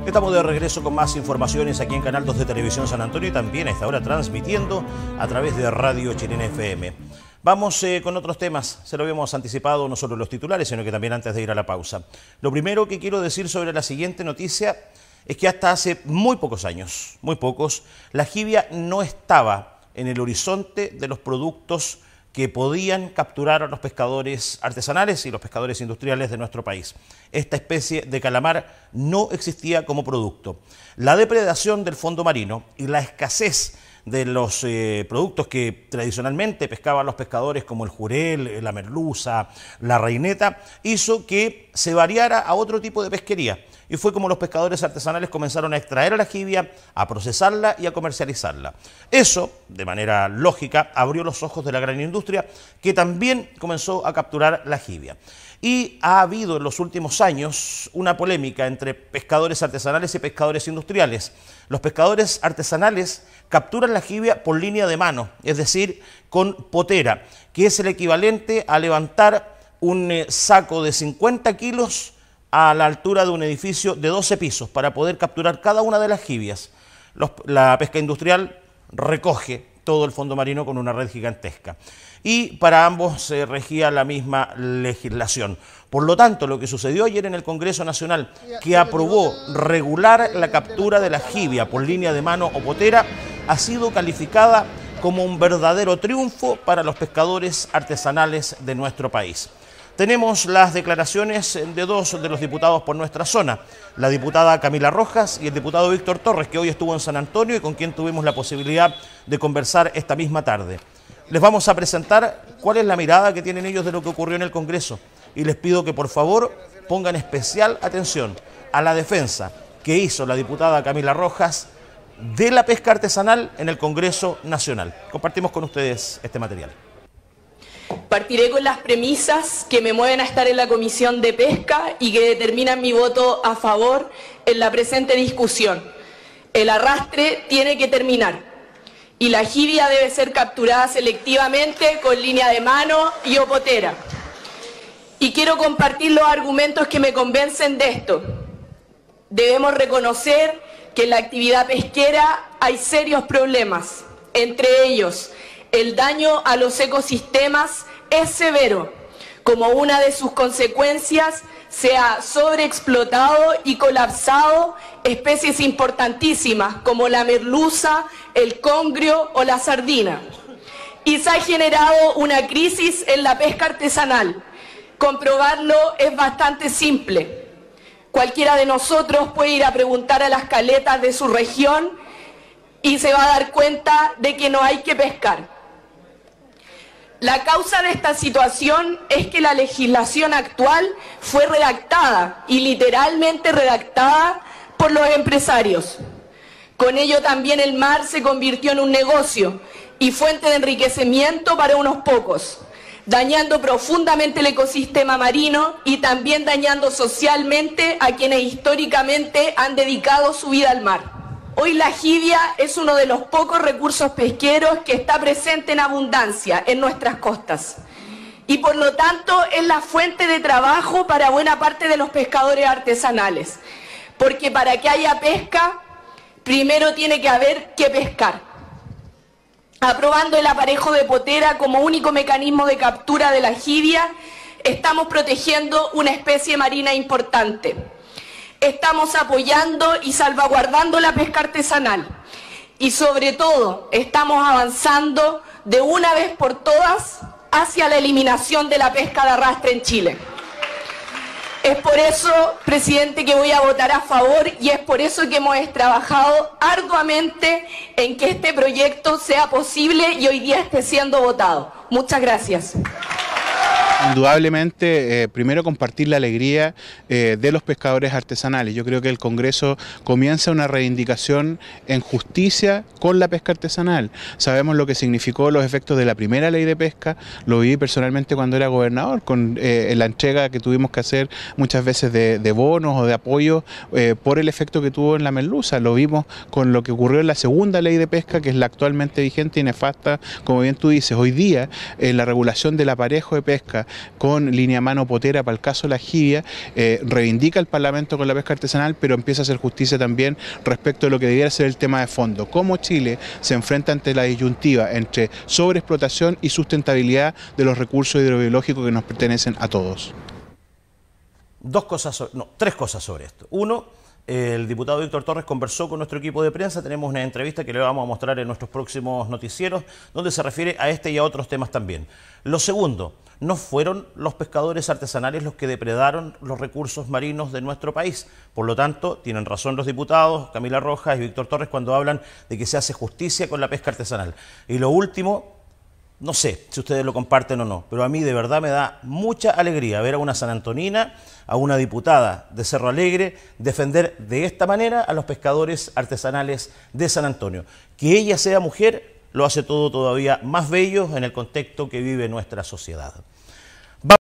Estamos de regreso con más informaciones aquí en Canal 2 de Televisión San Antonio y también a esta hora transmitiendo a través de Radio Chilena FM. Vamos con otros temas, se lo habíamos anticipado no solo los titulares, sino que también antes de ir a la pausa. Lo primero que quiero decir sobre la siguiente noticia es que hasta hace muy pocos años, la jibia no estaba en el horizonte de los productos que podían capturar a los pescadores artesanales y los pescadores industriales de nuestro país. Esta especie de calamar no existía como producto. La depredación del fondo marino y la escasez de los productos que tradicionalmente pescaban los pescadores, como el jurel, la merluza, la reineta, hizo que se variara a otro tipo de pesquería. Y fue como los pescadores artesanales comenzaron a extraer a la jibia, a procesarla y a comercializarla. Eso, de manera lógica, abrió los ojos de la gran industria, que también comenzó a capturar la jibia. Y ha habido en los últimos años una polémica entre pescadores artesanales y pescadores industriales. Los pescadores artesanales capturan la jibia por línea de mano, es decir, con potera, que es el equivalente a levantar un saco de 50 kilos a la altura de un edificio de 12 pisos para poder capturar cada una de las jibias. La pesca industrial recoge todo el fondo marino con una red gigantesca. Y para ambos se regía la misma legislación. Por lo tanto, lo que sucedió ayer en el Congreso Nacional, que aprobó regular la captura de la jibia por línea de mano o potera, ha sido calificada como un verdadero triunfo para los pescadores artesanales de nuestro país. Tenemos las declaraciones de dos de los diputados por nuestra zona, la diputada Camila Rojas y el diputado Víctor Torres, que hoy estuvo en San Antonio y con quien tuvimos la posibilidad de conversar esta misma tarde. Les vamos a presentar cuál es la mirada que tienen ellos de lo que ocurrió en el Congreso y les pido que por favor pongan especial atención a la defensa que hizo la diputada Camila Rojas de la pesca artesanal en el Congreso Nacional. Compartimos con ustedes este material. Partiré con las premisas que me mueven a estar en la Comisión de Pesca y que determinan mi voto a favor en la presente discusión. El arrastre tiene que terminar y la jibia debe ser capturada selectivamente con línea de mano y o potera. Y quiero compartir los argumentos que me convencen de esto. Debemos reconocer que en la actividad pesquera hay serios problemas, entre ellos el daño a los ecosistemas es severo, como una de sus consecuencias se ha sobreexplotado y colapsado especies importantísimas como la merluza, el congrio o la sardina. Y se ha generado una crisis en la pesca artesanal. Comprobarlo es bastante simple. Cualquiera de nosotros puede ir a preguntar a las caletas de su región y se va a dar cuenta de que no hay que pescar. La causa de esta situación es que la legislación actual fue redactada y literalmente redactada por los empresarios. Con ello también el mar se convirtió en un negocio y fuente de enriquecimiento para unos pocos, dañando profundamente el ecosistema marino y también dañando socialmente a quienes históricamente han dedicado su vida al mar. Hoy la jibia es uno de los pocos recursos pesqueros que está presente en abundancia en nuestras costas y por lo tanto es la fuente de trabajo para buena parte de los pescadores artesanales, porque para que haya pesca primero tiene que haber que pescar. Aprobando el aparejo de potera como único mecanismo de captura de la jibia, estamos protegiendo una especie marina importante. Estamos apoyando y salvaguardando la pesca artesanal y sobre todo estamos avanzando de una vez por todas hacia la eliminación de la pesca de arrastre en Chile. Es por eso, presidente, que voy a votar a favor y es por eso que hemos trabajado arduamente en que este proyecto sea posible y hoy día esté siendo votado. Muchas gracias. Indudablemente, primero compartir la alegría de los pescadores artesanales. Yo creo que el Congreso comienza una reivindicación en justicia con la pesca artesanal. Sabemos lo que significó los efectos de la primera ley de pesca, lo viví personalmente cuando era gobernador, con la entrega que tuvimos que hacer muchas veces de bonos o de apoyo por el efecto que tuvo en la merluza. Lo vimos con lo que ocurrió en la segunda ley de pesca, que es la actualmente vigente y nefasta, como bien tú dices. Hoy día, la regulación del aparejo de pesca con línea mano potera para el caso de la jibia, reivindica el Parlamento con la pesca artesanal, pero empieza a hacer justicia también respecto de lo que debiera ser el tema de fondo. Cómo Chile se enfrenta ante la disyuntiva entre sobreexplotación y sustentabilidad de los recursos hidrobiológicos que nos pertenecen a todos. Tres cosas sobre esto. Uno, el diputado Víctor Torres conversó con nuestro equipo de prensa, tenemos una entrevista que le vamos a mostrar en nuestros próximos noticieros, donde se refiere a este y a otros temas también. Lo segundo, no fueron los pescadores artesanales los que depredaron los recursos marinos de nuestro país. Por lo tanto, tienen razón los diputados Camila Rojas y Víctor Torres cuando hablan de que se hace justicia con la pesca artesanal. Y lo último, no sé si ustedes lo comparten o no, pero a mí de verdad me da mucha alegría ver a una sanantonina, a una diputada de Cerro Alegre, defender de esta manera a los pescadores artesanales de San Antonio. Que ella sea mujer lo hace todo todavía más bello en el contexto que vive nuestra sociedad.